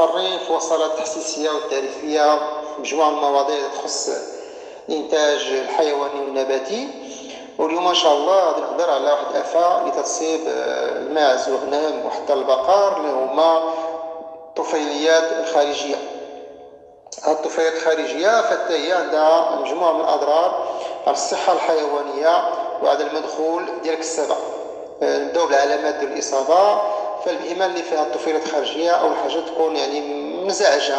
مستمرين في وصلات التحسيسيه والتعريفيه في مجموعه من المواضيع تخص الانتاج الحيواني والنباتي. واليوم ان شاء الله غادي نهضر على واحد الافه اللي تصيب الماعز والغنم وحتى البقر، اللي هما الطفيليات الخارجيه. هذه الطفيليات الخارجيه فحتى هي عندها مجموعه من الاضرار على الصحه الحيوانيه وعلى المدخول ديال الكسبه. نبداو بالعلامات ديال الاصابه. فالبهيمه اللي فيها الطفيلات الخارجيه اول حاجه تكون منزعجه،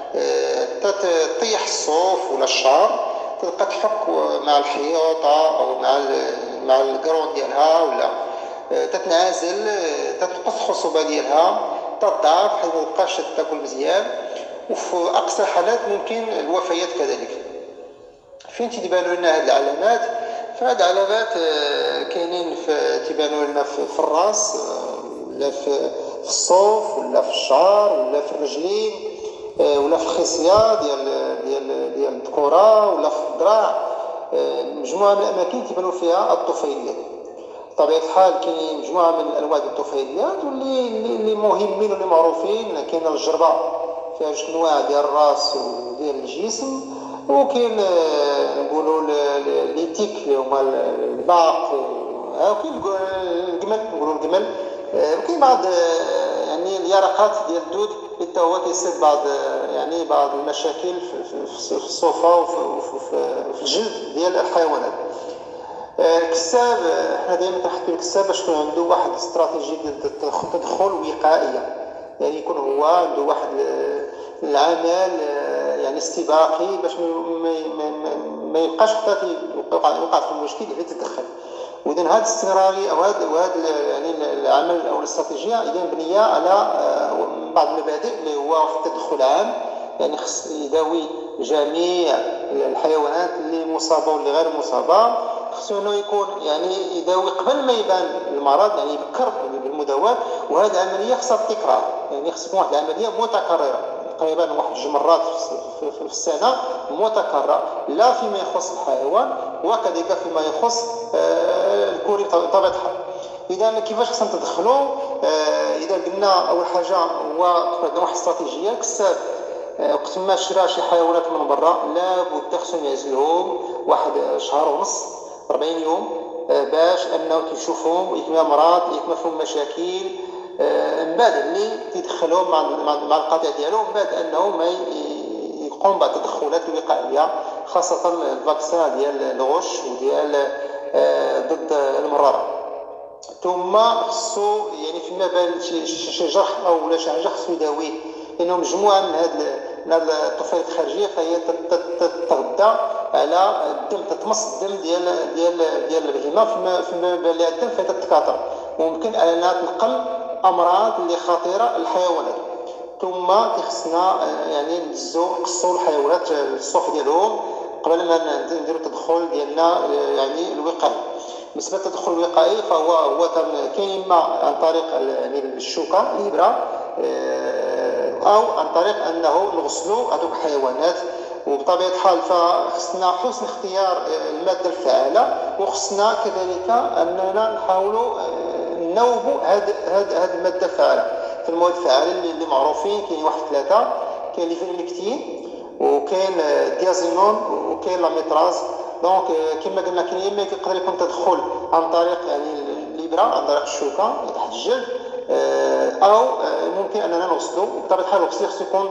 تطيح الصوف ولا الشعر، تبقى تحك مع الحيوطه او مع القرون ديالها، ولا تتنعزل، تتنقص الخصوبه ديالها، تضعف حيت ما تبقاش تاكل مزيان، وفي اقصى الحالات ممكن الوفيات كذلك. فين تيبانوا لنا هذه العلامات؟ فهاد العلامات كاينين تيبانوا لنا في الراس، ولا في الصوف، ولا في الشعر، ولا في الرجلين، ولا في الخصيه ديال الذكوره، ولا في الذراع. مجموعه من الاماكن تيبانوا فيها الطفيليات. بطبيعه الحال كاين مجموعه من انواع الطفيليات واللي مهمين واللي معروفين. كاين الجربه فيها جوج انواع ديال الراس وديال الجسم، وكاين نقولوا ليتيك اللي هما الباق، وكاين الجمل نقولوا الجمل، وكاين بعض يعني اليرقات ديال الدود اللي حتى هو كيصيب بعض المشاكل في الصوفه وفي الجلد ديال الحيوانات. الكساب حنا دائما كنحكيو الكساب باش يكون عنده واحد استراتيجيه ديال التدخل وقائيه، يعني يكون هو عنده واحد العمل يعني استباقي باش ما يبقاش حتى يوقع في المشكل اللي تدخل. واذا هذه الاستمراريه او هذا يعني العمل او الاستراتيجيه هي مبنيه على بعض المبادئ اللي هو واحد التدخل عام، يعني خص يداوي جميع الحيوانات اللي مصابه واللي غير مصابه. خصو انه يكون يعني يداوي قبل ما يبان المرض، يعني يبكر بالمداواه. وهذه العمليه خصها التكرار، يعني خص تكون واحد العمليه متكرره تقريبا واحد 2 مرات في السنه متكرره، لا فيما يخص الحيوان وكذلك فيما يخص الكوري بطبيعه الحال. اذا كيفاش خصنا نتدخلوا؟ اذا قلنا اول حاجه هو عندنا واحد الاستراتيجيه. كساب وقت ما شرا شي حيوانات من برا لابد خصهم يعزلوهم واحد 1.5 شهر 40 يوم باش انه تشوفهم ويكما امراض يكما فيهم مشاكل، من بعد اللي تيدخلهم مع القطيع ديالهم، من بعد انه ما يقوم بعض التدخلات الوقائيه خاصه الفاكسان ديال الغش وديال ضد المراره. ثم خصو يعني فيما بان شي جرح او ولا شي حاجه خصو يداويه، لانه مجموعه من هاد الطفيلات الخارجيه فهي تتغذى على الدم، تتمص الدم ديال البهيمه. فيما بان لها الدم فهي تتكاثر وممكن انها تنقل امراض اللي خطيره للحيوانات. ثم خصنا يعني نقصوا الحيوانات الصوف ديالهم قبل ما نديروا التدخل ديالنا يعني الوقائي. بالنسبه للتدخل الوقائي فهو كاين اما عن طريق يعني الشوكه الابره او عن طريق انه نغسلوا هذوك الحيوانات. وبطبيعه الحال فخصنا حسن اختيار الماده الفعاله، وخصنا كذلك اننا نحاولوا نوبوا هذه الماده الفعاله. في المواد الفعاله اللي معروفين كاين واحد 3، كاين ليفينكتين وكاين ديازينون وكاين لاميتراز. دونك كما قلنا كاين يقدر يكون تدخل عن طريق يعني الابره عن طريق الشوكه تحت الجلد، او ممكن اننا نغسلوا. بطبيعه الحال الغسيل خصو يكون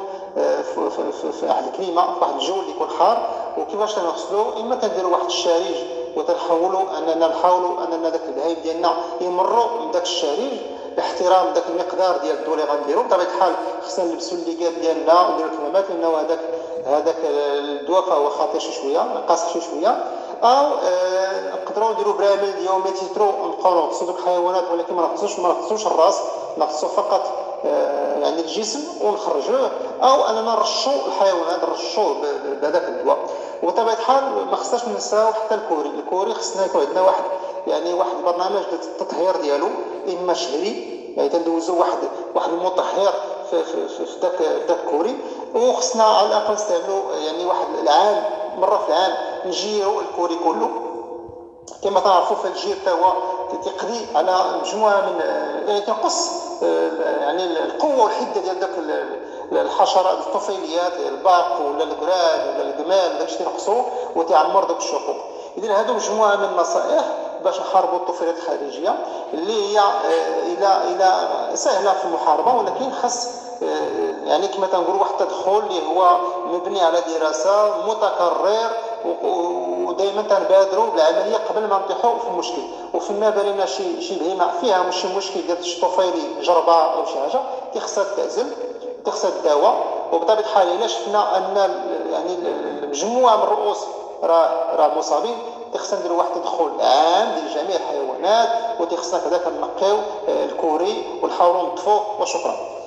في واحد الكليمه، في واحد الجو اللي يكون حار. وكيفاش نغسلوا؟ اما كنديروا واحد الشريج وتنحاولوا اننا داك البهايم ديالنا يمروا من داك الشريج باحترام داك المقدار ديال الضوء اللي غنديروا. بطبيعه الحال خصنا نلبسوا الليكاب ديالنا ونديروا الكمامات، لانه هذاك الدواء فهو خطير شويه، قاصح شويه. او نقدروا نديروا براميل ديال ميتيترو ونبقاو نغسلوا دوك الحيوانات، ولكن ما نغسلوش الراس، نغسلوا فقط يعني الجسم ونخرجوه. او اننا نرشوا الحيوانات نرشوه بهذاك الدواء. وبطبيعه الحال ما خصناش ننساو حتى الكوري خصنا يكون عندنا واحد البرنامج للتطهير ديالو، اما شهري يعني تندوزو واحد المطهر في داك الكوري. وخصنا على الاقل نستعملوا يعني واحد العام مره في العام نجيروا الكوري كله. كما تعرفوا فالجير حتى هو تقضي على مجموعه من يعني تنقص يعني القوه والحده ديال داك الحشرات الطفيليات الباق ولا القراد ولا الجمال داكشي تنقصوا وتعمر دوك الشقوق. اذا هادو مجموعه من النصائح باش نحاربوا الطفيليات الخارجيه اللي هي الى سهله في المحاربه، ولكن خاص يعني كما تنقول واحد التدخل اللي هو مبني على دراسه متكرر، ودائما تنبادروا بالعمليه قبل ما نطيحوا في المشكل. وفيما بالنا شي بهيمه فيها شي مشكل ديال شي طفيلي جربه او شي حاجه خصها تعزل، خصها الدواء. وبطبيعه الحال الا شفنا ان يعني المجموعه من الرؤوس راه مصابين، خصنا نديروا واحد التدخل عام ديال جميع الحيوانات، وخصنا كذا كنقيو الكوري ونحاولوا نطفوه. وشكرا.